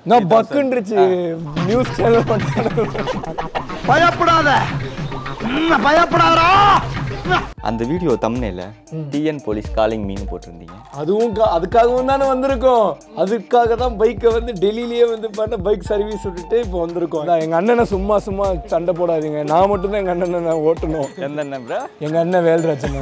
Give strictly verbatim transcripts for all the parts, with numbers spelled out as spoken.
நான் பக்குன்றுச்சு news channel பண்ண பயப்படாத பயப்படாதடா. அந்த வீடியோ தம்ப்நெயில்ல டிஎன் போலீஸ் காலிங் மீன் போட்டிருந்தீங்க. அதுவும் அதுக்காகவும் தானே வந்திருக்கோம். அதுக்காக தான் பைக்கை வந்து டெல்லியிலேயே வந்து பண்ண பைக் சர்வீஸ் விட்டுட்டு இப்போ வந்திருக்கோம். எங்கள் அண்ணனை சும்மா சும்மா சண்டை போடாதீங்க. நான் மட்டும்தான் எங்கள் அண்ணனை நான் ஓட்டணும். எந்த அண்ணன் ப்ரோ? எங்கள் அண்ணன் வேல்ராஜன்.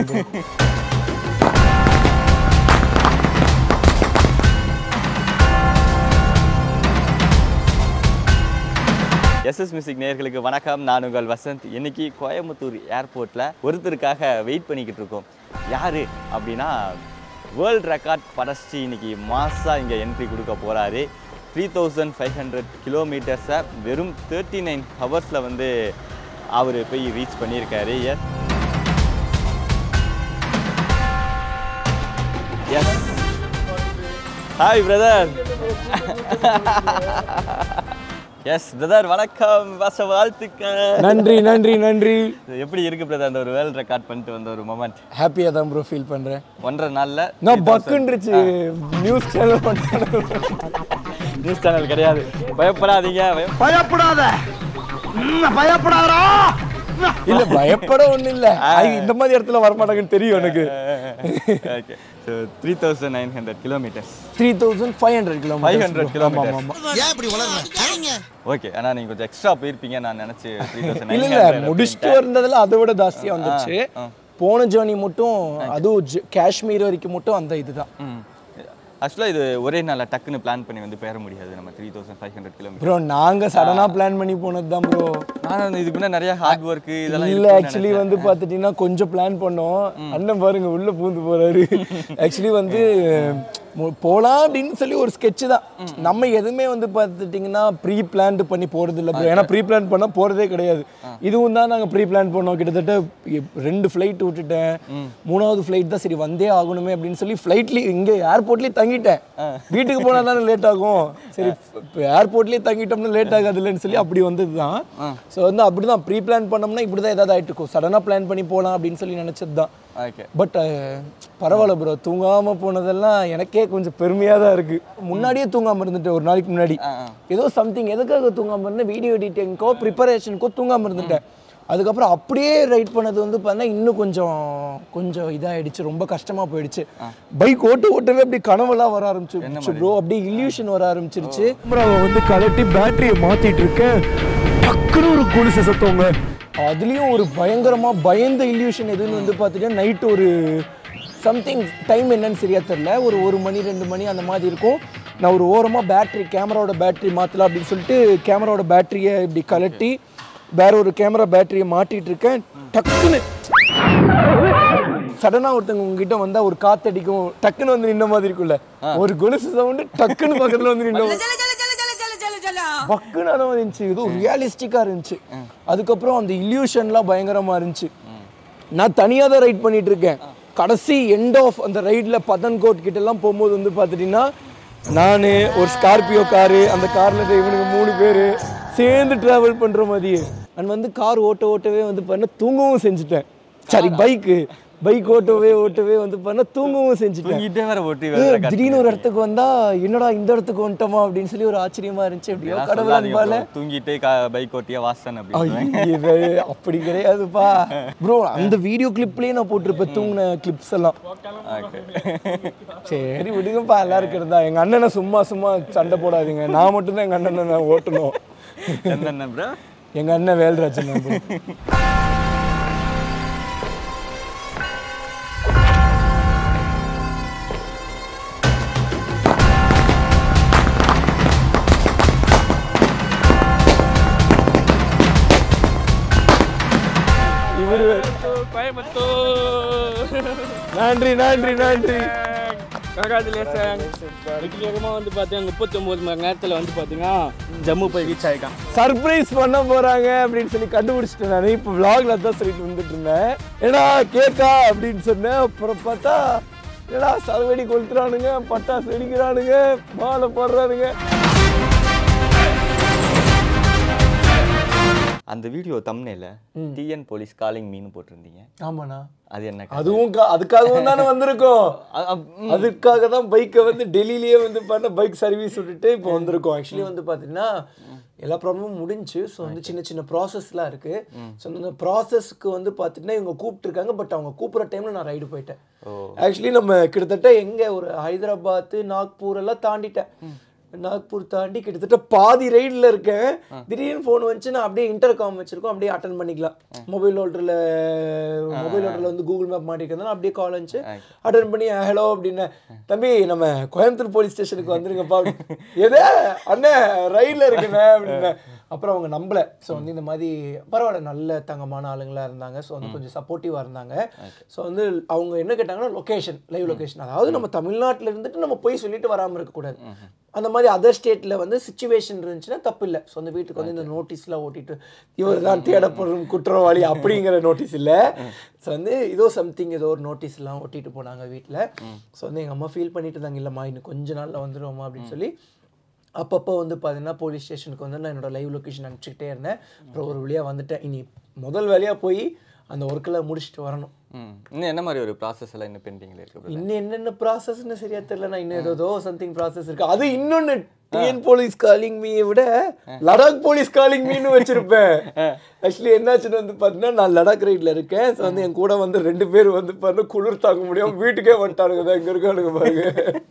எஸ்எஸ் மியூசிக் நேயர்களுக்கு வணக்கம். நான் உங்கள் வசந்த். இன்னைக்கு கோயம்புத்தூர் ஏர்போர்ட்டில் ஒருத்தருக்காக வெயிட் பண்ணிக்கிட்டு இருக்கோம். யார் அப்படின்னா வேர்ல்ட் ரெக்கார்ட் படைச்சி இன்னைக்கு மாஸாக இங்கே என்ட்ரி கொடுக்க போகிறாரு. த்ரீ தௌசண்ட் ஃபைவ் ஹண்ட்ரட் கிலோமீட்டர்ஸை வெறும் தேர்ட்டி நைன் ஹவர்ஸில் வந்து அவர் போய் ரீச் பண்ணியிருக்காரு. Yes hi brother. Yes brother வணக்கம். வச வாழ்த்துக்கள். நன்றி நன்றி நன்றி. எப்படி இருக்கு பிரதர் அந்த ஒரு வேர்ல்ட் ரெக்கார்ட் பண்ணிட்டு வந்த ஒரு மொமெண்ட்? ஹாப்பியாக தான் ப்ரோ ஃபீல் பண்ணுறேன். ஒன்றரை நாளில் நான் பக்குன்றுச்சு நியூஸ் சேனல் பண்ண. நியூஸ் சேனல் கிடையாது. பயப்படாதீங்க. பயப்படாத பயப்படாதா. இல்ல பயப்பட ஒன்றும் இல்லை. இந்த மாதிரி இடத்துல வரமாட்டாங்கன்னு தெரியும் எனக்கு. Okay. So three thousand nine hundred kilometres three thousand five hundred kilo five hundred kilometres. Okay. ஆனால் நீங்கள் கொஞ்சம் எக்ஸ்ட்ரா போயிருப்பீங்க நான் நினச்சி. இல்லை இல்லை முடிச்சுட்டு இருந்ததில் அதை விட ஜாஸ்தியாக வந்துச்சு. போன ஜேர்னி மட்டும் அதுவும் காஷ்மீர் வரைக்கும் மட்டும் அந்த இதுதான். ஆக்சுவலாக இது ஒரே நாளில் டக்குன்னு பிளான் பண்ணி வந்து பெற முடியாது. நம்ம three thousand five hundred kilometre bro நாங்கள் சடனாக பிளான் பண்ணி போனது தான் ப்ரோ. நான் இதுக்கு முன்னாடி நிறைய ஹார்ட் ஒர்க்கு இதெல்லாம் இல்லை. ஆக்சுவலி வந்து பார்த்துட்டிங்கன்னா கொஞ்சம் பிளான் பண்ணோம். அண்ணன் பாருங்க உள்ளே பூந்து போகிறாரு. ஆக்சுவலி வந்து போகலாம் அப்படின்னு சொல்லி ஒரு ஸ்கெட்சு தான். நம்ம எதுவுமே வந்து பார்த்துட்டிங்கன்னா ப்ரீ பிளான்டு பண்ணி போகிறது இல்லை ப்ரோ. ஏன்னா ப்ரீ பிளான் பண்ணால் போகிறதே கிடையாது. இதுவும் தான் நாங்கள் ப்ரீ பிளான் பண்ணோம். கிட்டத்தட்ட ரெண்டு ஃப்ளைட் விட்டுட்டேன். மூணாவது ஃப்ளைட் தான் சரி வந்தே ஆகணுமே அப்படின்னு சொல்லி ஃப்ளைட்லேயே இங்கே ஏர்போர்ட்லேயே தங்கிட்டேன். வீட்டுக்கு போனால் தானே லேட் ஆகும். சரி ஏர்போர்ட்லேயே தங்கிட்டோம்னா லேட் ஆகாது இல்லைன்னு சொல்லி அப்படி வந்தது தான். ஸோ வந்து அப்படி தான் ப்ரீ பிளான் பண்ணோம்னா இப்படி தான் ஏதாவது ஆகிட்டு இருக்கும். சடனாக பிளான் பண்ணி போகலாம் அப்படின்னு சொல்லி நினச்சது தான். பட் பரவாயில்ல ப்ரோ. தூங்காமல் போனதெல்லாம் எனக்கே கொஞ்சம் பெருமையாக தான் இருக்குது. முன்னாடியே தூங்காமல் இருந்துட்டேன். ஒரு நாளைக்கு முன்னாடி ஏதோ சம்திங் எதுக்காக தூங்காமல் இருந்தேன், வீடியோ எடிட்டிங்க்கோ ப்ரிப்பரேஷனுக்கோ தூங்காமல் இருந்துட்டேன். அதுக்கப்புறம் அப்படியே ரைட் பண்ணது வந்து பார்த்தா இன்னும் கொஞ்சம் கொஞ்சம் இதாகிடுச்சு. ரொம்ப கஷ்டமாக போயிடுச்சு. பைக் ஓட்டு ஓட்டவே அப்படி கனவெல்லாம் வர ஆரம்பிச்சிருச்சு ப்ரோ. அப்படியே இல்யூஷன் வர ஆரம்பிச்சிருச்சு. அப்புறம் வந்து கலட்டி பேட்டரியை மாற்றிட்டு இருக்கேன். டக்குன்னு ஒரு கொலுசு சத்தவங்க. அதுலேயும் ஒரு பயங்கரமாக பயந்த இல்யூஷன் எதுன்னு வந்து பார்த்துட்டேன். நைட்டு ஒரு சம்திங் டைம் என்னன்னு சரியாக தெரில. ஒரு ஒரு மணி ரெண்டு மணி அந்த மாதிரி இருக்கும். நான் ஒரு ஓரமாக பேட்ரி கேமராவோட பேட்ரி மாற்றலாம் அப்படின்னு சொல்லிட்டு கேமராவோட பேட்டரியை இப்படி கலட்டி வேற ஒரு கேமரா பேட்டரியை மாட்டிகிட்டு இருக்கேன். டக்குன்னு சடனாக ஒருத்தவங்க உங்ககிட்ட வந்தால் ஒரு காற்றடிக்கும். டக்குன்னு வந்து நின்ன மாதிரி இருக்குல்ல. ஒரு கொலுசு சவுண்டு டக்குன்னு பக்கத்தில் வந்து நின்ன பக்குன்னு அந்த மாதிரி இருந்துச்சு. இது ரியலிஸ்டிக்காக இருந்துச்சு. அதுக்கப்புறம் அந்த இல்யூஷன்லாம் பயங்கரமாக இருந்துச்சு. நான் தனியாக தான் ரைட் பண்ணிட்டு இருக்கேன். கடைசி எண்ட் ஆஃப் அந்த ரைடில் பதன்கோட் கிட்டலாம் போகும்போது வந்து பார்த்துட்டிங்கன்னா நான் ஒரு ஸ்கார்பியோ காரு, அந்த காரில் இவனுக்கு மூணு பேர் சேர்ந்து ட்ராவல் பண்ணுற மாதிரி. நான் வந்து கார் ஓட்ட ஓட்டவே வந்து பண்ண தூங்கவும் செஞ்சுட்டேன். சரி பைக்கு பைக் ஓட்டவே ஓட்டவே வந்து பண்ண தூங்கவும் செஞ்சுட்டேன். திடீர்னு ஒரு இடத்துக்கு வந்தா என்னடா இந்த இடத்துக்கு வந்துட்டோமா அப்படின்னு சொல்லி ஒரு ஆச்சரியமா இருந்துச்சு. எப்படியோ கடவுள் அன்பால தூங்கிட்டே பைக் ஓட்டியா வாசன் அப்படி கிடையாதுப்பா ப்ரோ. அந்த வீடியோ கிளிப்லயே நான் போட்டிருப்பேன் தூங்கின கிளிப்ஸ் எல்லாம். சரி விடுங்கப்பா எல்லாரும் இருக்கிறதா. எங்க அண்ணனை சும்மா சும்மா சண்டை போடாதீங்க. நான் மட்டும்தான் எங்க அண்ணனை நான் ஓட்டணும். எங்க அண்ணன் வேல்ராஜன். நன்றி நன்றி நன்றி. வெற்றிகரமாக வந்து பார்த்தீங்கன்னா முப்பத்தி ஒன்பது மணி நேரத்தில் வந்து பார்த்தீங்கன்னா ஜம்மு போய் ரீச் ஆகிட்டான். சர்ப்ரைஸ் பண்ண போகிறாங்க அப்படின்னு சொல்லி கண்டுபிடிச்சிட்டேன். நான் இப்போ விளாக்ல தான் சொல்லிட்டு வந்துட்டு இருந்தேன். ஏன்னா கேக்கா அப்படின்னு சொன்னேன். அப்புறம் பார்த்தா ஏன்னா சரவெடி கொளுத்துறானுங்க, பட்டாசு வெடிக்கிறானுங்க, மாலை போடுறானுங்க. அந்த வீடியோ தம்ப்நெயில்ல டிஎன் போலீஸ் காலிங் மீன்னு போட்டிருந்தீங்க. ஆமாண்ணா. அது என்ன? அதுவும் அதுக்காகவும் தானே வந்திருக்கோம். அதுக்காக தான் பைக்கை வந்து டெல்லியிலேயே வந்து பண்ண பைக் சர்வீஸ் விட்டுட்டு இப்போ வந்திருக்கோம். ஆக்சுவலி வந்து பார்த்தீங்கன்னா எல்லா ப்ராப்ளமும் முடிஞ்சு. ஸோ வந்து சின்ன சின்ன ப்ராசஸ்லாம் இருக்குது. ஸோ அந்த ப்ராசஸ்க்கு வந்து பார்த்தீங்கன்னா இவங்க கூப்பிட்டுருக்காங்க. பட் அவங்க கூப்பிட்ற டைமில் நான் ரைடு போயிட்டேன். ஆக்சுவலி நம்ம கிட்டத்தட்ட எங்கே ஒரு ஹைதராபாத் நாக்பூர் எல்லாம் தாண்டிட்டேன். நாக்பூர் தாண்டி கிட்டத்தட்ட பாதி ரைடில் இருக்கேன். திடீர்னு ஃபோன் வந்துச்சு. நான் அப்படியே இன்டர்காம் வச்சிருக்கோம், அப்படியே அட்டன் பண்ணிக்கலாம். மொபைல் ஹோல்டரில் மொபைல் ஹோல்டரில் வந்து கூகுள் மேப் மாட்டிக்கிறதுனால அப்படியே கால் வந்துச்சு. அட்டன் பண்ணி ஹலோ அப்படின்னு, தம்பி நம்ம கோயம்புத்தூர் போலீஸ் ஸ்டேஷனுக்கு வந்துருங்கப்பா. எதே அண்ணே ரைடில் இருக்குண்ணே அப்படின்னேன். அப்புறம் அவங்க நம்பலை. ஸோ வந்து இந்த மாதிரி பரவாயில்ல, நல்ல தங்கமான ஆளுங்களாக இருந்தாங்க. ஸோ வந்து கொஞ்சம் சப்போர்ட்டிவாக இருந்தாங்க. ஸோ வந்து அவங்க என்ன கேட்டாங்கன்னா லொக்கேஷன், லைவ் லொக்கேஷன். அதாவது நம்ம தமிழ்நாட்டில் இருந்துட்டு நம்ம போய் சொல்லிட்டு வராமல் இருக்கக்கூடாது. அந்த மாதிரி அதர் ஸ்டேட்டில் வந்து சிச்சுவேஷன் இருந்துச்சுன்னா தப்பு இல்லை. ஸோ அந்த வீட்டுக்கு வந்து இந்த நோட்டீஸ்லாம் ஓட்டிட்டு இவர் தான் தேடப்படும் குற்றவாளி அப்படிங்கிற நோட்டீஸ் இல்லை. ஸோ வந்து ஏதோ சம்திங் ஏதோ ஒரு நோட்டீஸ்லாம் ஒட்டிட்டு போனாங்க வீட்டில். ஸோ வந்து எங்கள் அம்மா ஃபீல் பண்ணிட்டு இருந்தாங்க, இல்லைம்மா இன்னும் கொஞ்ச நாளில் வந்துடுவோம்மா அப்படின்னு சொல்லி. அப்பப்போ வந்து பார்த்தீங்கன்னா போலீஸ் ஸ்டேஷனுக்கு வந்து நான் என்னோடய லைவ் லொக்கேஷன் அனுப்பிச்சிக்கிட்டே இருந்தேன். அப்புறம் ஒரு வழியாக வந்துட்டேன். இனி முதல் வேலையாக போய் அந்த ஒர்க்கில் முடிச்சுட்டு வரணும். இன்னும் என்ன மாதிரி ஒரு ப்ராசஸ் எல்லாம் இன்னும் பெண்டிங்கில் இருக்குது? இன்னும் என்னென்ன ப்ராசஸ்ன்னு சரியா தெரியல. இன்னும் ஏதோ சம்திங் ப்ராசஸ் இருக்குது. அது இன்னொன்று டிஎன் போலீஸ் காலிங் மீயை விட லடாக் போலீஸ் காலிங் மீன்னு வச்சுருப்பேன். ஆக்சுவலி என்னாச்சுன்னு வந்து பார்த்தீங்கன்னா நான் லடாக் ரைடில் இருக்கேன். ஸோ வந்து என் கூட வந்து ரெண்டு பேர் வந்து பாருங்க குளிர் தாங்க முடியாமல் வீட்டுக்கே வந்துட்டானுங்க தான் இங்கே இருக்கானுங்க பாருங்க.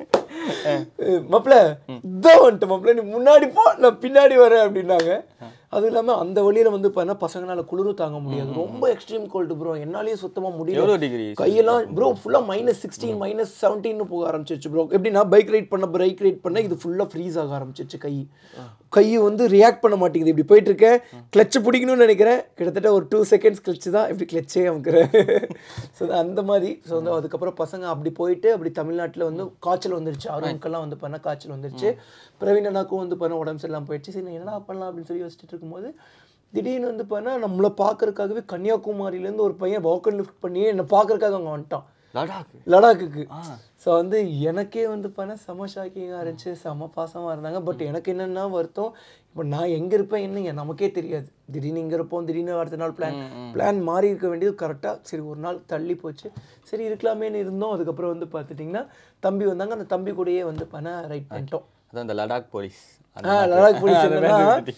மாப்பிள்ள இதான் வந்துட்டு மாப்பிள்ள நீ முன்னாடி போ நான் பின்னாடி வரேன் அப்படின்னாங்க. அதுவும் இல்லாமல் அந்த வழியில் வந்து பார்த்தீங்கன்னா பசங்களால் குளிரும் தாங்க முடியாது. ரொம்ப எக்ஸ்ட்ரீம் கோல்டு ப்ரோ. என்னாலேயே சுத்தமாக முடியல. டிகிரி கையெல்லாம் ப்ரோ ஃபுல்லாக மைனஸ் சிக்ஸ்டீன் மைனஸ் செவன்டீன் போக ஆரம்பிச்சிருச்சு ப்ரோ. எப்படின்னா பைக் ரைட் பண்ண பைக் ரைட் பண்ண இது ஃபுல்லாக ஃப்ரீஸ் ஆக ஆரம்பிச்சிருச்சு. கை கை வந்து ரியாக்ட் பண்ண மாட்டேங்குது. இப்படி போயிட்டு இருக்கேன், கிளச்சு பிடிக்கணும்னு நினைக்கிறேன். கிட்டத்தட்ட ஒரு டூ செகண்ட்ஸ் கிளச்சு தான் இப்படி கிளச்சே அமுக்கிறேன். ஸோ அந்த மாதிரி. ஸோ வந்து அதுக்கப்புறம் பசங்க அப்படி போயிட்டு அப்படி தமிழ்நாட்டில் வந்து காய்ச்சல் வந்துருச்சு. அருணுக்கெல்லாம் வந்து பண்ண காய்ச்சல் வந்துருச்சு. பிரவீன் அண்ணாக்கும் வந்து பண்ண உடம்பு சரியில்லாமல் போயிடுச்சு. சரி என்ன பண்ணலாம் அப்படின்னு சொல்லி யோசிச்சுட்டு இருக்கும்போது திடீர்னு வந்து பண்ணா நம்மளை பார்க்கறதுக்காகவே கன்னியாகுமரியிலேருந்து ஒரு பையன் வாக்கர் லிஃப்ட் பண்ணி என்னை பார்க்கறதுக்காக அவங்க வந்துட்டான் லடாக் லடாக்குக்கு. ஸோ வந்து எனக்கே வந்து பண்ண செம ஷாக்கிங்காக இருந்துச்சு. செம பாசமாக இருந்தாங்க. பட் எனக்கு என்னென்னா வருத்தம், இப்போ நான் எங்கே இருப்பேன் என்னங்க நமக்கே தெரியாது. திடீர்னு இங்கே இருப்போம், திடீர்னு அடுத்த நாள் பிளான் பிளான் மாறி இருக்க வேண்டியது கரெக்டாக. சரி ஒரு நாள் தள்ளி போச்சு, சரி இருக்கலாமேன்னு இருந்தோம். அதுக்கப்புறம் வந்து பார்த்துட்டிங்கன்னா தம்பி வந்தாங்க. அந்த தம்பி கூடயே வந்து பண்ண ரைட் பண்ணிட்டோம். அதான் அந்த லடாக் போலீஸ். ஆ லடாக் போலீஸ் என்னன்னா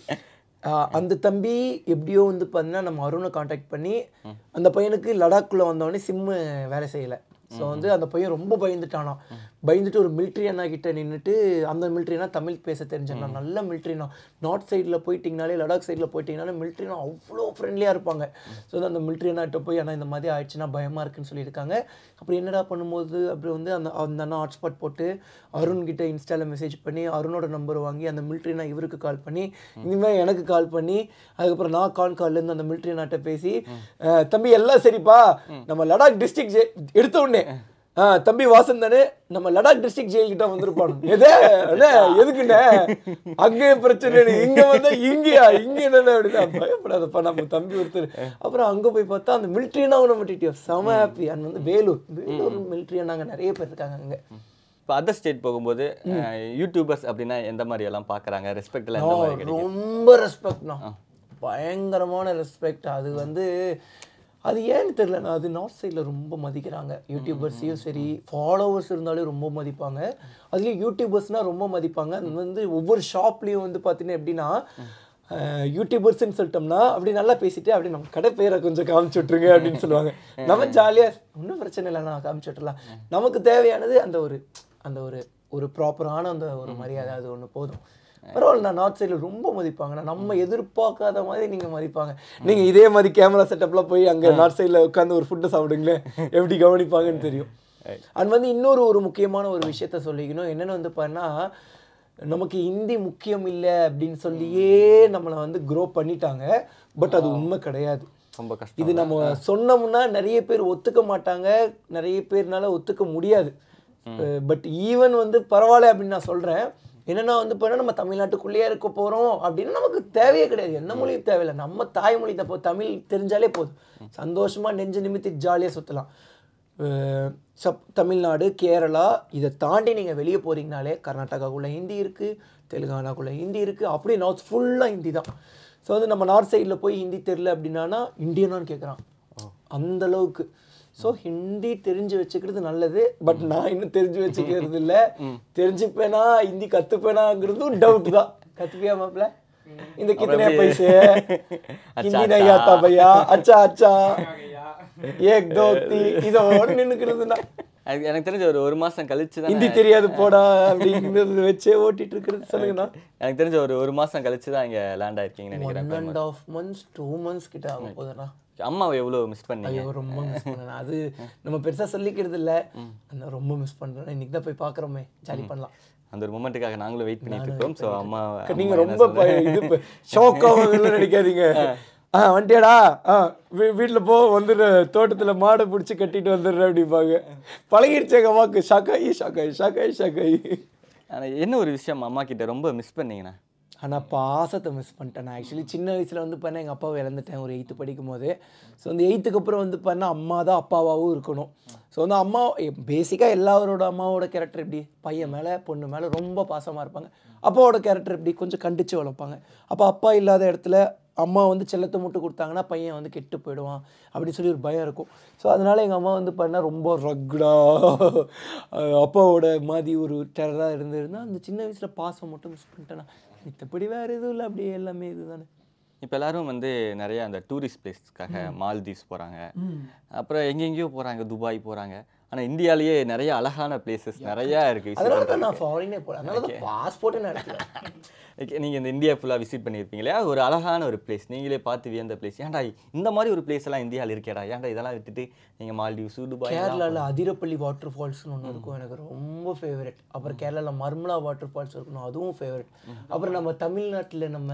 அந்த தம்பி எப்படியோ வந்து பார்த்தீங்கன்னா நம்ம அருணை காண்டாக்ட் பண்ணி அந்த பையனுக்கு லடாக்குள்ளே வந்தோடனே சிம்மு வேலை செய்யலை. ஸோ வந்து அந்த பையன் ரொம்ப பயந்துட்டானா. பயந்துட்டு ஒரு மிலிட்ரி அண்ணா கிட்ட நின்றுட்டு, அந்த மிலிட்ரினா தமிழ் பேச தெரிஞ்சேன்னா நல்ல மிலிட்ரினா. நார்த் சைடில் போயிட்டிங்கனாலே லடாக் சைடில் போயிட்டிங்கனாலே மிலிட்ரினா அவ்வளோ ஃப்ரெண்ட்லியாக இருப்பாங்க. ஸோ அந்த மிலிட்ரி அண்ணாட்ட போய் ஆனால் இந்த மாதிரி ஆயிடுச்சுன்னா பயமாக இருக்குன்னு சொல்லியிருக்காங்க. அப்புறம் என்னடா பண்ணும்போது அப்படி வந்து அந்த அந்த அண்ணா ஹாட்ஸ்பாட் போட்டு அருண் கிட்ட இன்ஸ்டாவில் மெசேஜ் பண்ணி அருணோட நம்பர் வாங்கி அந்த மிலிட்ரினா இவருக்கு கால் பண்ணி இனிமேல் எனக்கு கால் பண்ணி அதுக்கப்புறம் நான் கான் கால்லேருந்து அந்த மிலிட்ரி அண்ணாட்ட பேசி, தம்பி எல்லாம் சரிப்பா நம்ம லடாக் டிஸ்ட்ரிக்ட் எடுத்த உடனே ஆ தம்பி வாசன் தானே நம்ம லடாக் டிஸ்ட்ரிக்ட் ஜெயில் கிட்ட வந்திருப்பானு. எதே அண்ணே எதுக்குண்ணே அங்கே பிரச்சனை இங்க வந்தா இங்கேயா இங்க என்ன அப்படின்னா பயப்படாதப்பா நம்ம தம்பி ஒருத்தர். அப்புறம் அங்கே போய் பார்த்தா அந்த மிலிட்ரினா ஒன்று மட்டிட்டியோ செம ஹாப்பி. அண்ட் வந்து வேலூர் வேலூர் மிலிட்ரியா நாங்கள் நிறைய பேர் இருக்காங்க அங்கே. இப்போ அதர் ஸ்டேட் போகும்போது யூடியூபர்ஸ் அப்படின்னா எந்த மாதிரி எல்லாம் பார்க்குறாங்க? ரெஸ்பெக்ட் ரொம்ப ரெஸ்பெக்ட்னா பயங்கரமான ரெஸ்பெக்ட். அது வந்து அது ஏன்னு தெரியலண்ணா, அது நார்த் சைடில் ரொம்ப மதிக்கிறாங்க. யூடியூபர்ஸையும் சரி ஃபாலோவர்ஸ் இருந்தாலே ரொம்ப மதிப்பாங்க. அதுலேயும் யூடியூபர்ஸ்னால் ரொம்ப மதிப்பாங்க. அது வந்து ஒவ்வொரு ஷாப்லேயும் வந்து பார்த்தீங்கன்னா எப்படின்னா யூடியூபர்ஸ்ன்னு சொல்லிட்டோம்னா அப்படி நல்லா பேசிட்டு அப்படி நம்ம கடை பேரை கொஞ்சம் காமிச்சு விட்ருங்க அப்படின்னு சொல்லுவாங்க. நம்ம ஜாலியாக ஒன்றும் பிரச்சனை இல்லைண்ணா காமிச்சு விட்டுலாம். நமக்கு தேவையானது அந்த ஒரு அந்த ஒரு ஒரு ப்ராப்பரான அந்த ஒரு மரியாதை அது ஒன்று போதும். பரவாயில்ல. நான் நார்த் சைடில் ரொம்ப மதிப்பாங்கண்ணா. நம்ம எதிர்பார்க்காத மாதிரி நீங்கள் மதிப்பாங்க. நீங்கள் இதே மாதிரி கேமரா செட்டப்லாம் போய் அங்கே நார்த் சைடில் உட்காந்து ஒரு ஃபுட்டை சாப்பிடுங்களேன் எப்படி கவனிப்பாங்கன்னு தெரியும். அண்ட் வந்து இன்னொரு ஒரு முக்கியமான ஒரு விஷயத்த சொல்லிக்கணும். என்னென்னு வந்து பார்த்தா நமக்கு ஹிந்தி முக்கியம் இல்லை அப்படின்னு சொல்லியே நம்மளை வந்து க்ரோ பண்ணிட்டாங்க. பட் அது உண்மை கிடையாது. ரொம்ப கஷ்டம். இது நம்ம சொன்னோம்னா நிறைய பேர் ஒத்துக்க மாட்டாங்க, நிறைய பேர்னால ஒத்துக்க முடியாது. பட் ஈவன் வந்து பரவாயில்ல அப்படின்னு நான் சொல்கிறேன். என்னென்னா வந்து இப்போ நம்ம தமிழ்நாட்டுக்குள்ளேயே இருக்க போகிறோம் அப்படின்னா நமக்கு தேவையே கிடையாது. என்ன மொழியும் தேவையில்லை. நம்ம தாய்மொழி தப்போ தமிழ் தெரிஞ்சாலே போதும். சந்தோஷமாக நெஞ்சு நிமித்தி ஜாலியாக சுற்றலாம். சப் தமிழ்நாடு கேரளா இதை தாண்டி நீங்கள் வெளியே போகிறீங்கனாலே கர்நாடகாக்குள்ளே ஹிந்தி இருக்குது, தெலுங்கானாக்குள்ளே ஹிந்தி இருக்குது, அப்படியே நார்த் ஃபுல்லாக ஹிந்தி தான். ஸோ வந்து நம்ம நார்த் சைடில் போய் ஹிந்தி தெரியல அப்படின்னா இந்தியனான்னு கேட்குறான் அந்த அளவுக்கு. ஸோ ஹிந்தி தெரிஞ்சு வச்சுக்கிறது நல்லது. பட் நான் இன்னும் தெரிஞ்சு வச்சுக்கிறது இல்லை. தெரிஞ்சுப்பேனா ஹிந்தி கற்றுப்பேனாங்கிறதும் டவுட் தான். கற்றுப்பியா மாப்பிள்ள இந்த கித்தனை பைசே ஹிந்தி नहीं आता भैया अच्छा अच्छा एक दो तीन இதோட நின்னுக்கிறதுனா எனக்கு தெரிஞ்ச ஒரு ஒரு மாசம் கழிச்சு தான் ஹிந்தி தெரியாது போடா அப்படிங்கிறது வச்சே ஓட்டிட்டு இருக்கிறது. சொல்லுங்கண்ணா. எனக்கு தெரிஞ்ச ஒரு ஒரு மாசம் கழிச்சு தான் இங்கே லேண்ட் ஆயிருக்கீங்கன்னு நினைக்கிறேன். One and half months two months கிட்ட ஆகும் போதுண்ணா. அம்மாவை எவ்வளோ மிஸ் பண்ணீங்க? ஐயோ ரொம்ப மிஸ் பண்ணேன். அது நம்ம பெருசாக சொல்லிக்கிறது இல்லை. அந்த ரொம்ப மிஸ் பண்ணுறேன். இன்னைக்கு தான் போய் பார்க்குறோமே, ஜாலி பண்ணலாம். அந்த ஒரு மொமெண்ட்டுக்காக நாங்களும் வெயிட் பண்ணிட்டு இருக்கோம். ஸோ அம்மா நீங்கள் ரொம்ப இது ஷோக்காக நினைக்காதீங்க. ஆ வந்துட்டியாடா, ஆ வீ வீட்டில் போ வந்துடு, தோட்டத்தில் மாடை பிடிச்சி கட்டிட்டு வந்துடுறேன் அப்படிப்பாங்க. பழகிடுச்சு எங்கள் அம்மாவுக்கு. ஷாக்காயி ஷாக்காயி ஷாக்காயி ஷாக்காயி. ஆனால் என்ன ஒரு விஷயம் அம்மா கிட்ட ரொம்ப மிஸ் பண்ணீங்கண்ணா? ஆனால் பாசத்தை மிஸ் பண்ணிட்டேன். நான் ஆக்சுவலி சின்ன வயசில் வந்து பண்ண எங்கள் அப்பாவை இழந்துட்டேன் ஒரு எயித்து படிக்கும் போது. ஸோ அந்த எயித்துக்கு அப்புறம் வந்து பண்ண அம்மா தான் அப்பாவாகவும் இருக்கணும். ஸோ வந்து அம்மா பேசிக்காக எல்லாரோட அம்மாவோட கேரக்டர் எப்படி, பையன் மேலே பொண்ணு மேலே ரொம்ப பாசமாக இருப்பாங்க. அப்பாவோட கேரக்டர் எப்படி, கொஞ்சம் கண்டித்து வளர்ப்பாங்க. அப்போ அப்பா இல்லாத இடத்துல அம்மா வந்து செல்லத்தை மட்டும் கொடுத்தாங்கன்னா பையன் வந்து கெட்டு போயிடுவான் அப்படின்னு சொல்லி ஒரு பயம் இருக்கும். ஸோ அதனால் எங்கள் அம்மா வந்து பண்ணால் ரொம்ப ரக்டா அப்பாவோட மாதிரி ஒரு டெரராக இருந்திருந்தால் அந்த சின்ன வயசில் பாசம் மட்டும் மிஸ் பண்ணிட்டேன்னா. மித்தபடி வேறு எதுவும் இல்லை, அப்படியே எல்லாமே இது தானே. இப்போ எல்லாரும் வந்து நிறைய அந்த டூரிஸ்ட் பிளேஸ்க்காக மால்தீவ்ஸ் போகிறாங்க, அப்புறம் எங்கெங்கேயோ போகிறாங்க, துபாய் போகிறாங்க. ஆனால் இந்தியாவிலேயே நிறைய அழகான பிளேசஸ் நிறையா இருக்குது. அதனால தான் நான் ஃபாரினே போகிறேன். அதனால தான் பாஸ்போர்ட்டே நடக்கிறேன். ஓகே, நீங்கள் இந்த இந்தியா ஃபுல்லாக விசிட் பண்ணியிருப்பீங்க இல்லையா? ஒரு அழகான ஒரு பிளேஸ் நீங்களே பார்த்து வியந்த பிளேஸ், ஏன்டா இந்த மாதிரி ஒரு பிளேஸ் எல்லாம் இந்தியாவில் இருக்கேடா, ஏன்டா இதெல்லாம் விட்டுட்டு நீங்கள் மால்தீவ்ஸ் துபாய்? கேரளாவில் அதிரப்பள்ளி வாட்டர் ஃபால்ஸ்னு ஒன்று இருக்கும், எனக்கு ரொம்ப ஃபேவரட். அப்புறம் கேரளாவில் மர்மலா வாட்டர் ஃபால்ஸ் இருக்கணும், அதுவும் ஃபேவரட். அப்புறம் நம்ம தமிழ்நாட்டில் நம்ம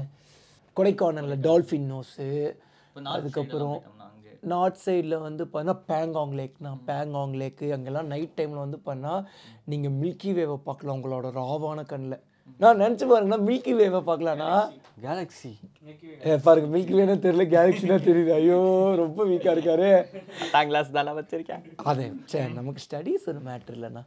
கொடைக்கானலில் டால்ஃபின் நோஸு, அதுக்கப்புறம் நார்த் சைடில் வந்து பார்த்தா பேங்காங் லேக்னா பேங்காங் லேக்கு அங்கெல்லாம் நைட் டைமில் வந்து பண்ணால் நீங்கள் மில்கி வேவை பார்க்கலாம் உங்களோட ராவான கண்ணில். நான் நினச்சி பாருங்கன்னா மில்கி வேவை பார்க்கலான்னா கேலக்ஸி பாருங்க, மில்கி வேனே தெரியல, கேலக்ஸினா தெரியுது. ஐயோ ரொம்ப வீக்காக இருக்காரு. கிளாஸ் தானே வச்சிருக்கேன். அதே சரி, நமக்கு ஸ்டடீஸ் ஒரு மேட்ரு இல்லைண்ணா.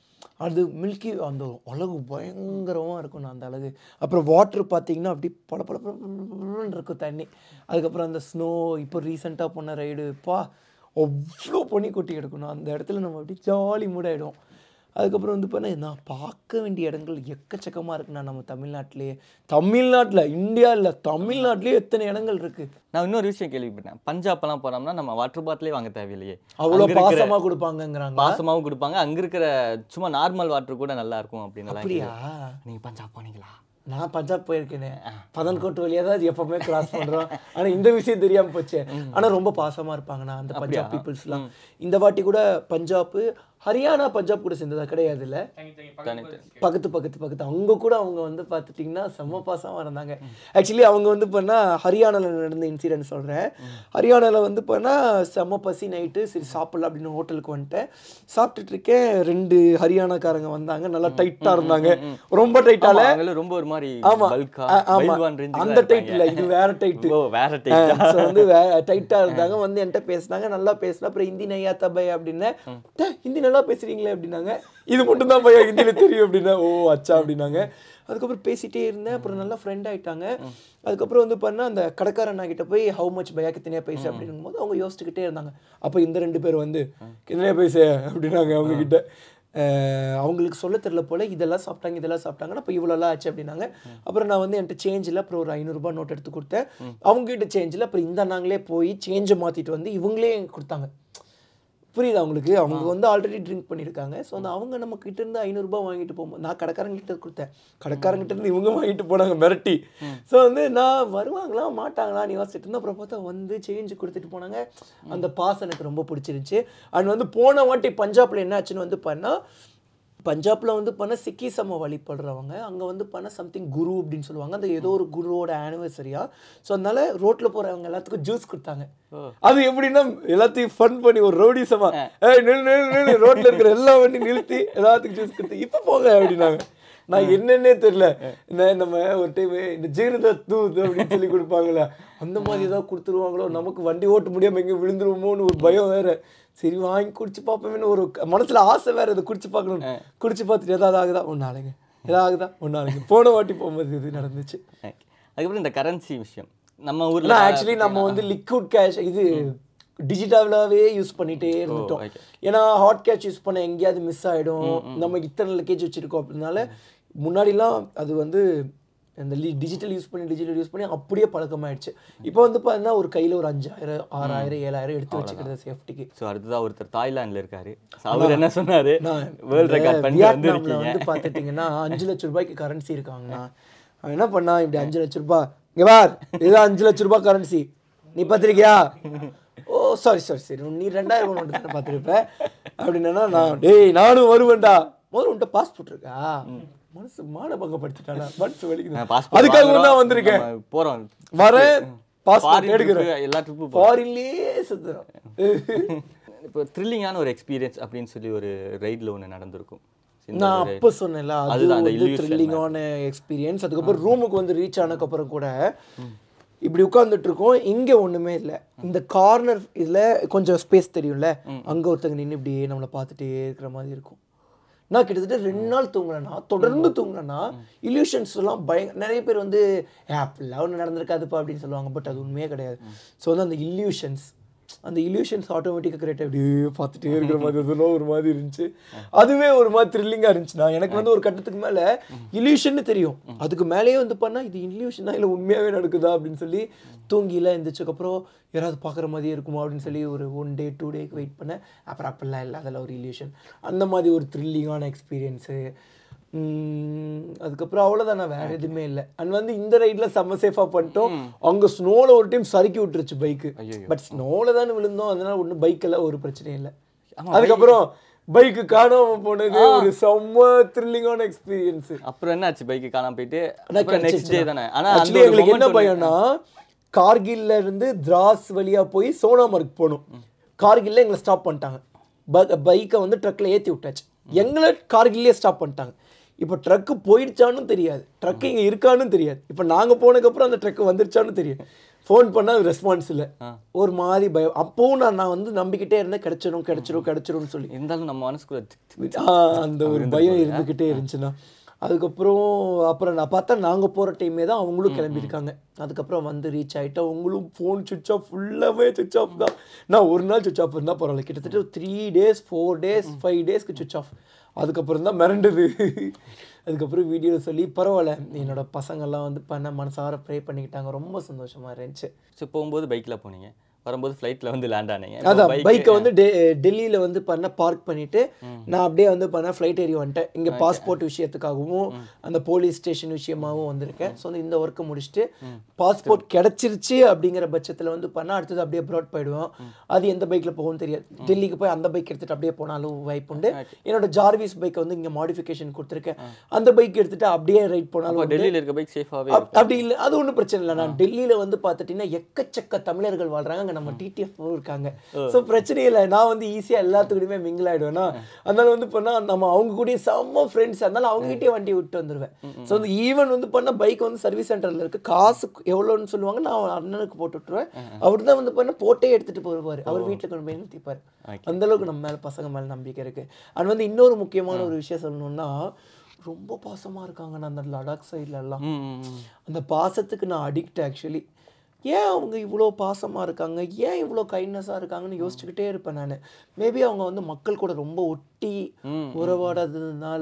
அது மில்கி அந்த அழகு பயங்கரமாக இருக்கும்ண்ணா அந்த அழகு. அப்புறம் வாட்ரு பார்த்தீங்கன்னா அப்படி பல பல பலன்னு இருக்கும் தண்ணி. அதுக்கப்புறம் அந்த ஸ்னோ இப்போ ரீசெண்டாக போன ரைடுப்பா அவ்வளோ பனி கொட்டி எடுக்கணும் அந்த இடத்துல. நம்ம அப்படி ஜாலி மூடாயிடும். அதுக்கப்புறம் வந்து பார்த்தா நான் பார்க்க வேண்டிய இடங்கள் எக்கச்சக்கமாக இருக்குண்ணா நம்ம தமிழ்நாட்டிலே. தமிழ்நாட்டில் இந்தியா இல்லை, தமிழ்நாட்டிலேயே எத்தனை இடங்கள் இருக்குது. நான் இன்னொரு விஷயம் கேள்விப்பட்டேன், பஞ்சாப்லாம் போனோம்னா நம்ம வாட்டர் பாட்டிலே வாங்க தேவையில்லையே, அவ்வளோ பாசமாக கொடுப்பாங்கங்கிறாங்க. பாசமாகவும் கொடுப்பாங்க, அங்கே இருக்கிற சும்மா நார்மல் வாட்டர் கூட நல்லா இருக்கும் அப்படின்னு. அப்படியா? நீங்கள் பஞ்சாப் போனீங்களா? நான் பஞ்சாப் போயிருக்கேனே, பதன்கோட் வழியாக தான் அது எப்பவுமே கிராஸ் பண்ணுறோம். ஆனால் இந்த விஷயம் தெரியாமல் போச்சு. ஆனால் ரொம்ப பாசமாக இருப்பாங்கண்ணா அந்த பஞ்சாப் பீப்புள்ஸ்லாம். இந்த வாட்டி கூட பஞ்சாப் ஹரியானா பஞ்சாப் கூட சேர்ந்ததா கிடையாது இல்லை, பக்கத்து பக்கத்து பக்கத்து அவங்க கூட அவங்க வந்து பார்த்துட்டிங்கன்னா செம்ம பாசமாக இருந்தாங்க. ஆக்சுவலி அவங்க வந்து பண்ணால் ஹரியானாவில் நடந்த இன்சிடென்ட் சொல்கிறேன். ஹரியானாவில் வந்து பண்ணால் செம்ம பசி நைட்டு, சரி சாப்பிட்லாம் அப்படின்னு ஹோட்டலுக்கு வந்துட்டேன். சாப்பிட்டுட்டு இருக்கேன், ரெண்டு ஹரியானாக்காரங்க வந்தாங்க, நல்லா டைட்டாக இருந்தாங்க, ரொம்ப டைட்டால ரொம்ப ஒரு மாதிரி. ஆமா ஆமா அந்த டைட் இல்லை, இது வேற டைட்டு. வேற டைட் வந்து டைட்டாக இருந்தாங்க. வந்து என்கிட்ட பேசினாங்க, நல்லா பேசினா. அப்புறம் ஹிந்தி நையா தபை அப்படின்னு, ஹிந்தி நல்லா பேசுறீங்களே அப்படின்னாங்க. இது மட்டும் தான் பையன் ஹிந்தியில தெரியும் அப்படின்னா. ஓ அச்சா அப்படின்னாங்க. அதுக்கப்புறம் பேசிட்டே இருந்தேன். அப்புறம் நல்லா ஃப்ரெண்ட் ஆயிட்டாங்க. அதுக்கப்புறம் வந்து பண்ணா அந்த கடைக்காரண்ணா கிட்ட போய் ஹவு மச் பையா கித்தனையா பைசா அப்படின்னும் போது அவங்க யோசிச்சுக்கிட்டே இருந்தாங்க. அப்போ இந்த ரெண்டு பேர் வந்து கித்தனையா பைசா அப்படின்னாங்க அவங்க கிட்ட. அவங்களுக்கு சொல்ல தெரியல போல, இதெல்லாம் சாப்பிட்டாங்க இதெல்லாம் சாப்பிட்டாங்கன்னா இப்போ இவ்வளோலாம் ஆச்சு அப்படின்னாங்க. அப்புறம் நான் வந்து என்கிட்ட சேஞ்ச் இல்லை, அப்புறம் ஒரு ஐநூறுரூபா நோட் எடுத்து கொடுத்தேன். அவங்ககிட்ட சேஞ்ச் இல்லை, அப்புறம் இந்த நாங்களே போய் சேஞ்சை மாற்றிட்டு வந்து இவங்களே கொடுத்தாங்க. புரியுது அவங்களுக்கு? அவங்க வந்து ஆல்ரெடி ட்ரிங்க் பண்ணியிருக்காங்க. ஸோ வந்து அவங்க நம்ம கிட்ட இருந்து ஐநூறுரூபா வாங்கிட்டு போகும்போது நான் கடைக்காரங்கிட்ட கொடுத்தேன், கடைக்காரங்கிட்ட இருந்து இவங்க வாங்கிட்டு போனாங்க மிரட்டி. ஸோ வந்து நான் வருவாங்களா மாட்டாங்களான்னு யோசிச்சுட்டு இருந்தேன். அப்புறம் பார்த்தா வந்து சேஞ்சு கொடுத்துட்டு போனாங்க. அந்த பாஸ் எனக்கு ரொம்ப பிடிச்சிருந்துச்சு. அண்ட் வந்து போன வாட்டி பஞ்சாப்ல என்ன ஆச்சுன்னு வந்து பண்ணால், பஞ்சாப்ல வந்து பண்ண சிக்கிசம்மை வழிபடுறவங்க அங்கே வந்து பண்ண சம்திங் குரு அப்படின்னு சொல்லுவாங்க. அந்த ஏதோ ஒரு குருவோட ஆனிவர்சரியா. ஸோ அதனால ரோட்ல போறவங்க எல்லாத்துக்கும் ஜூஸ் கொடுத்தாங்க. அது எப்படின்னா எல்லாத்தையும் ஃபன் பண்ணி ஒரு ரவுடிசமா ஏய் நில் நில் நில் ரோட்ல இருக்கிற எல்லா வண்டியும் நிறுத்தி எல்லாத்துக்கும் ஜூஸ் கொடுத்து இப்போ போங்க அப்படின்னாங்க. நான் என்னன்னே தெரியல. இந்த நம்ம ஒரு டைம் இந்த ஜீரத தூது அப்படின்னு சொல்லி கொடுப்பாங்களே, அந்த மாதிரி ஏதாவது கொடுத்துருவாங்களோ, நமக்கு வண்டி ஓட்ட முடியாமல் எங்கே விழுந்துருவோமோன்னு ஒரு பயம் வேற. சரி வாங்கி குடிச்சு பார்ப்போமேனு ஒரு மனசுல ஆசை வேற, அதை குடிச்சு பார்க்கணும். குடிச்சு பார்த்துட்டு ஏதாவது ஆகுதா ஒன்று ஆளுங்க, ஏதாவது ஆகுதா ஒன்று ஆளுங்க. போன வாட்டி போகும்போது இது நடந்துச்சு. அதுக்கப்புறம் இந்த கரன்சி விஷயம் நம்ம ஊரில் ஆக்சுவலி நம்ம வந்து லிக்விட் கேஷ் இது டிஜிட்டலாகவே யூஸ் பண்ணிகிட்டே இருந்துட்டோம். ஏன்னா ஹாட் கேஷ் யூஸ் பண்ண எங்கேயாவது மிஸ் ஆகிடும், நம்ம இத்தனை லக்கேஜ் வச்சுருக்கோம் அப்படின்னால முன்னாடிலாம் அது வந்து இந்த டிஜிட்டல் யூஸ் பண்ணி டிஜிட்டல் யூஸ் பண்ணி அப்படியே பழக்கமாயிடுச்சு. இப்போ வந்து பார்த்தீங்கன்னா ஒரு கையில் ஒரு அஞ்சாயிரம் ஆறாயிரம் ஏழாயிரம் எடுத்து வச்சுக்கிறது சேஃப்டிக்கு. ஸோ அடுத்ததான் ஒருத்தர் தாய்லாண்டில் இருக்காரு, அவர் என்ன சொன்னார், வேர்ல்ட் ரெக்கார்ட் பண்ணி வியட்நாமில் வந்து பார்த்துட்டிங்கன்னா அஞ்சு லட்ச ரூபாய்க்கு கரன்சி இருக்காங்கண்ணா. அவன் என்ன பண்ணா, இப்படி அஞ்சு லட்ச ரூபாய் இங்கே வார் இதுதான் அஞ்சு லட்ச ரூபாய் கரன்சி நீ பார்த்துருக்கியா, ஓ சாரி சாரி சரி நீ ரெண்டாயிரம் நோட்டு தானே பார்த்துருப்ப அப்படின்னா, நான் டேய் நானும் வருவேன்டா, முதல்ல உன்ட்ட பாஸ்போர்ட் இருக்கா, மனசு மானபங்கப்படுத்திட்டானா, மனசு வலிக்குது, அதுக்காக தான் வந்திருக்கேன், போகிறோம் வரேன் பாஸ்போர்ட் எடுக்கிறேன், எல்லா ட்ரிப்பும் ஃபாரின்லேயே சுற்றுறோம். இப்போ த்ரில்லிங்கான ஒரு எக்ஸ்பீரியன்ஸ் அப்படின்னு சொல்லி ஒரு ரைடில் ஒன்று நடந்திருக்கும். நான் அப்போ சொன்னேன்ல, அது வந்து த்ரில்லிங்கான எக்ஸ்பீரியன்ஸ். அதுக்கப்புறம் ரூமுக்கு வந்து ரீச் ஆனதுக்கப்புறம் கூட இப்படி உட்காந்துட்டு இருக்கோம், இங்கே ஒன்றுமே இல்லை, இந்த கார்னர் இதில் கொஞ்சம் ஸ்பேஸ் தெரியும்ல, அங்கே ஒருத்தங்க நின்று இப்படியே நம்மளை பார்த்துட்டே இருக்கிற மாதிரி இருக்கும். நான் கிட்டத்தட்ட ரெண்டு நாள் தூங்கலைன்னா, தொடர்ந்து தூங்கலைன்னா இல்யூஷன்ஸ் எல்லாம் பய நிறைய பேர் வந்து அப்படிலாம் ஒன்று நடந்திருக்காதுப்பா அப்படின்னு சொல்லுவாங்க, பட் அது உண்மையே கிடையாது. ஸோ வந்து அந்த இல்யூஷன்ஸ் அந்த இல்யூஷன்ஸ் ஆட்டோமேட்டிக்காக கிரியேட் அப்படியே பார்த்துட்டே இருக்கிற மாதிரி அதெல்லாம் ஒரு மாதிரி இருந்துச்சு. அதுவே ஒரு மாதிரி த்ரில்லிங்காக இருந்துச்சுண்ணா. எனக்கு வந்து ஒரு கட்டத்துக்கு மேலே இல்யூஷன்னு தெரியும், அதுக்கு மேலேயே வந்து பண்ணால் இது இல்யூஷனா இல்லை உண்மையாகவே நடக்குதா அப்படின்னு சொல்லி தூங்கியில் எழுந்திரிச்சதுக்கப்புறம் யாராவது பார்க்குற மாதிரியே இருக்குமா அப்படின்னு சொல்லி ஒரு ஒன் டே டூ டேக்கு வெயிட் பண்ணேன். அப்புறம் அப்படிலாம் இல்லை, அதெல்லாம் ஒரு இல்யூஷன். அந்த மாதிரி ஒரு த்ரில்லிங்கான எக்ஸ்பீரியன்ஸு. அதுக்கப்புறம் அவ்வளோதான், நான் வேறு எதுவுமே இல்லை. அண்ட் வந்து இந்த ரைடில் செம்ம சேஃபாக பண்ணிட்டோம். அங்கே ஸ்னோவில் ஒரு டைம் சறுக்கி விட்டுருச்சு பைக்கு, பட் ஸ்னோவில் தானே விழுந்தோம், அதனால ஒன்றும் பைக்கெல்லாம் ஒரு பிரச்சனையும் இல்லை. அதுக்கப்புறம் பைக்கு காணாமல் போனது ஒரு செம்ம த்ரில்லிங்கான எக்ஸ்பீரியன்ஸு. அப்புறம் என்ன ஆச்சு, பைக்கு காணாமல் போயிட்டு நெக்ஸ்ட் டே தானே. ஆனால் ஆக்சுவலி எங்களுக்கு என்ன பயம்னா, கார்கில்ல இருந்து திராஸ் வழியாக போய் சோனாமார்க் போகணும். கார்கில்ல எங்களை ஸ்டாப் பண்ணிட்டாங்க, பைக்கை வந்து ட்ரக்கில் ஏற்றி விட்டாச்சு, எங்களை கார்கில்லே ஸ்டாப் பண்ணிட்டாங்க. இப்போ ட்ரக்கு போயிடுச்சான்னு தெரியாது, ட்ரக்கு இங்கே இருக்கான்னு தெரியாது. இப்போ நாங்கள் போனதுக்கப்புறம் அந்த ட்ரக்கு வந்துருச்சான்னு தெரியும். ஃபோன் பண்ணால் அது ரெஸ்பான்ஸ் இல்லை, ஒரு மாதிரி பயம். அப்போவும் நான் நான் வந்து நம்பிக்கிட்டே இருந்தேன், கிடச்சிடும் கிடச்சிடும் கிடச்சிடும்னு சொல்லி. இருந்தாலும் நம்ம மனசுக்குள்ள அந்த ஒரு பயம் இருந்துக்கிட்டே இருந்துச்சுன்னா. அதுக்கப்புறம் அப்புறம் நான் பார்த்தா நாங்கள் போகிற டைமே தான் அவங்களும் கிளம்பியிருக்காங்க. அதுக்கப்புறம் வந்து ரீச் ஆகிட்டா, அவங்களும் ஃபோன் சுவிட்ச் ஆஃப், ஃபுல்லாகவே சுவிட்ச் ஆஃப் தான். நான் ஒரு நாள் சுவிட்ச் ஆஃப் இருந்தால் பரவாயில்ல, கிட்டத்தட்ட three days four days five டேஸ்க்கு சுவிட்ச் ஆஃப். அதுக்கப்புறம் தான் மிரண்டுது. அதுக்கப்புறம் வீடியோவில் சொல்லி பரவாயில்ல, என்னோட பசங்கள்லாம் வந்து பண்ண மனசார ப்ரே பண்ணிக்கிட்டாங்க, ரொம்ப சந்தோஷமாக இருந்துச்சு. ஸோ போகும்போது பைக்கில் போனீங்க, வரும்போது ஃப்ளைட்டில் வந்து லேண்ட் ஆனீங்க. அதான் பைக்கை வந்து டெ டெல்லியில் வந்து பண்ண பார்க் பண்ணிவிட்டு நான் அப்படியே வந்து பண்ண ஃப்ளைட் ஏறி வந்துட்டேன். இங்கே பாஸ்போர்ட் விஷயத்துக்காகவும் அந்த போலீஸ் ஸ்டேஷன் விஷயமாகவும் வந்திருக்கேன். ஸோ வந்து இந்த ஒர்க்கை முடிச்சுட்டு பாஸ்போர்ட் கிடச்சிருச்சு அப்படிங்கிற பட்சத்தில் வந்து பண்ணால் அடுத்தது அப்படியே ப்ராட் போயிடுவோம். அது எந்த பைக்கில் போகும்னு தெரியாது, டெல்லிக்கு போய் அந்த பைக் எடுத்துகிட்டு அப்படியே போனாலும் வாய்ப்பு உண்டு. என்னோட ஜார்விஸ் பைக்கை வந்து இங்கே மாடிஃபிகேஷன் கொடுத்துருக்கேன், அந்த பைக் எடுத்துகிட்டு அப்படியே ரைட் போனாலும் டெல்லியில் இருக்க பைக் சேஃபாகவே அப்படி இல்லை, அது ஒன்றும் பிரச்சனை இல்லை. நான் டெல்லியில் வந்து பார்த்துட்டிங்கன்னா எக்கச்சக்க தமிழர்கள் வாழ்கிறாங்க, நம்ம டிடிஎஃப் இருக்காங்க. ஸோ பிரச்சனை இல்லை, நான் வந்து ஈஸியாக எல்லாத்துக்கூடயுமே மிங்கிள் ஆகிடுவேன்னா, அதனால வந்து பண்ணால் நம்ம அவங்க கூட செம்ம ஃப்ரெண்ட்ஸ், அதனால அவங்ககிட்டயே வண்டி விட்டு வந்துடுவேன். ஸோ வந்து ஈவன் வந்து பண்ணால் பைக் வந்து சர்வீஸ் சென்டரில் இருக்குது, காசு எவ்வளோன்னு சொல்லுவாங்க, நான் அண்ணனுக்கு போட்டு விட்டுருவேன். அவர் தான் வந்து பண்ணால் போட்டே எடுத்துகிட்டு போடுவார், அவர் வீட்டில் கொண்டு போய் நிறுத்திப்பார். அந்தளவுக்கு நம்ம மேலே பசங்க மேலே நம்பிக்கை இருக்குது. அது வந்து இன்னொரு முக்கியமான ஒரு விஷயம் சொல்லணும்னா, ரொம்ப பாசமாக இருக்காங்க நான் அந்த லடாக் சைட்லலாம். அந்த பாசத்துக்கு நான் அடிக்ட். ஆக்சுவலி ஏன் அவங்க இவ்வளோ பாசமாக இருக்காங்க, ஏன் இவ்வளோ கைண்ட்னஸாக இருக்காங்கன்னு யோசிச்சுக்கிட்டே இருப்பேன் நான். மேபி அவங்க வந்து மக்கள் கூட ரொம்ப ஒட்டி உறவாடாததுனால,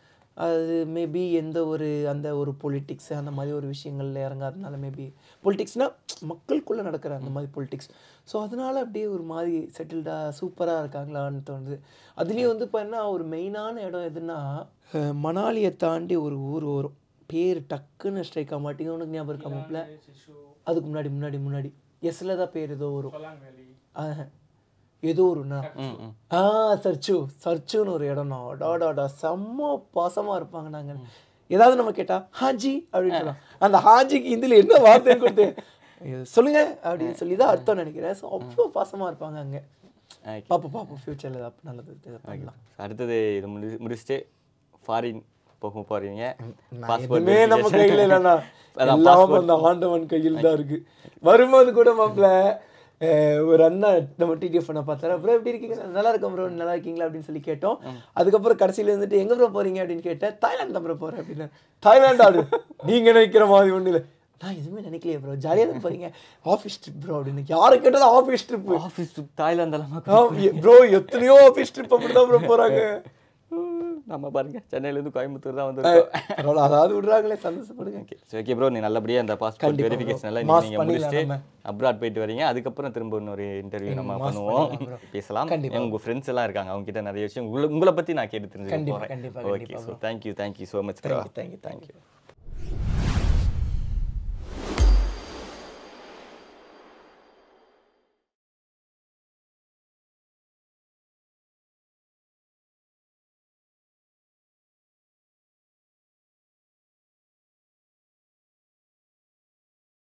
அது மேபி எந்த ஒரு அந்த ஒரு பொலிட்டிக்ஸ் அந்த மாதிரி ஒரு விஷயங்கள்ல இறங்காததுனால, மேபி பொலிட்டிக்ஸ்னால் மக்களுக்குள்ளே நடக்கிற அந்த மாதிரி பொலிட்டிக்ஸ். ஸோ அதனால் அப்படியே ஒரு மாதிரி செட்டில்டாக சூப்பராக இருக்காங்களான்னு தோணுது. அதுலேயும் வந்து இப்போ என்ன ஒரு மெயினான இடம் எதுன்னா, மணாலியை தாண்டி ஒரு ஊர் வரும், பேர் டக்குன்னு ஸ்ட்ரைக் ஆக மாட்டேங்குது, உனக்கு ஞாபகம் இருக்கா மாப்பிள்ள? அதுக்கு முன்னாடி முன்னாடி முன்னாடி எஸ்ல தான் பேர் ஏதோ வரும், ஏதோ ஒருண்ணா ஆ சர்ச்சு சர்ச்சுன்னு ஒரு இடம்னா, டாடாடா செம்ம பாசமாக இருப்பாங்க. நாங்கள் ஏதாவது நம்ம கேட்டால் ஹாஜி அப்படின்னு சொல்லலாம், அந்த ஹாஜிக்கு இதில் என்ன வார்த்தைன்னு கொடுத்து சொல்லுங்க அப்படின்னு சொல்லி தான் அர்த்தம் நினைக்கிறேன். ஸோ அவ்வளோ பாசமாக இருப்பாங்க அங்கே. பாப்போம் பாப்போம் ஃப்யூச்சரில் அப்போ நல்லது பண்ணலாம். அடுத்தது இது முடி முடிச்சுட்டு ஃபாரின் போக போறீங்க, எதுவுமே நம்ம கையில் இல்லைண்ணா, எல்லாம் அந்த ஆண்டவன் கையில் தான் இருக்கு. வரும்போது கூட மாப்பிள்ள ஒரு அண்ணா நம்ம டிடிஎஃப் பண்ண பார்த்தாரு, அப்புறம் எப்படி இருக்கீங்க, நல்லா இருக்கேன் ப்ரோ, நல்லா இருக்கீங்களா அப்படின்னு சொல்லி கேட்டோம். அதுக்கப்புறம் கடைசியில் இருந்துட்டு எங்கே ப்ரோ போகிறீங்க அப்படின்னு கேட்டேன், தாய்லாந்து தான் ப்ரோ போகிறேன் அப்படின்னா. தாய்லாந்து ஆடு நீங்கள் நினைக்கிற மாதிரி ஒன்றும் இல்லை, நான் எதுவுமே நினைக்கலையே ப்ரோ, ஜாலியாக தான் போறீங்க, ஆஃபீஸ் ட்ரிப் ப்ரோ அப்படின்னு. யாரை கேட்டாலும் ஆஃபீஸ் ட்ரிப் ஆஃபீஸ் ட்ரிப் தாய்லாந்தெல்லாம் ப்ரோ, எத்தனையோ ஆஃபீஸ் ட்ரிப் அப்படி தான் ப்ரோ போகிறாங்க. நம்ம பாருங்க சென்னையிலேருந்து கோயம்புத்தூர் தான் வந்து அதாவது விடுறாங்களே, சந்தோஷப்படுங்க. ஓகே சரி ஓகே ப்ரோ, நீ நல்லபடியாக அந்த பாஸ்போர்ட் வெரிஃபிகேஷன் எல்லாம் நீங்கள் முடிச்சுட்டு அப்ராட் போயிட்டு வரீங்க. அதுக்கப்புறம் திரும்ப இன்னொரு இன்டர்வியூ நம்ம பண்ணுவோம், பேசலாம். உங்கள் ஃப்ரெண்ட்ஸ் எல்லாம் இருக்காங்க, அவங்க கிட்ட நிறைய விஷயம் உங்களை உங்களை பற்றி நான் கேட்டு தெரிஞ்சுக்க போகிறேன். Okay so thank you thank you so much bro. Thank you thank you.